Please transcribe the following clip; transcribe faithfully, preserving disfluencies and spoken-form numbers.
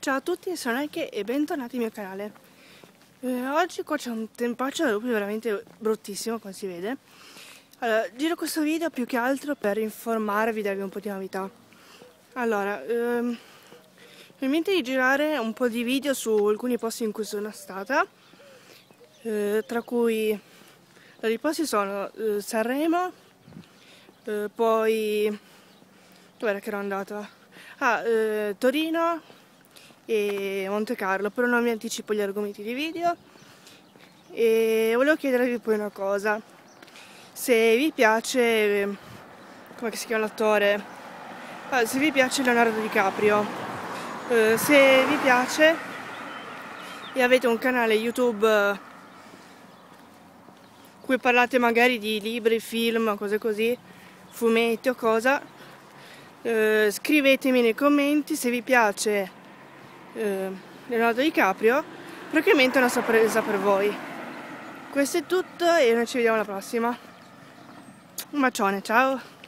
Ciao a tutti, sono Eke e bentornati al mio canale. Eh, oggi qua c'è un tempaccio da lupi veramente bruttissimo, come si vede. Allora, giro questo video più che altro per informarvi, darvi un po' di novità. Allora, ehm, ho in mente di girare un po' di video su alcuni posti in cui sono stata, eh, tra cui allora, i posti sono eh, Sanremo, eh, poi dov'era che ero andata? Ah, eh, Torino e Monte Carlo, però non mi anticipo gli argomenti di video. E volevo chiedervi poi una cosa: se vi piace, come si chiama l'attore? Ah, se vi piace Leonardo DiCaprio, eh, se vi piace e avete un canale YouTube in cui parlate magari di libri, film, cose così, fumetti o cosa, eh, scrivetemi nei commenti se vi piace eh, Leonardo DiCaprio, praticamente è una sorpresa per voi. Questo è tutto e noi ci vediamo alla prossima. Un bacione, ciao!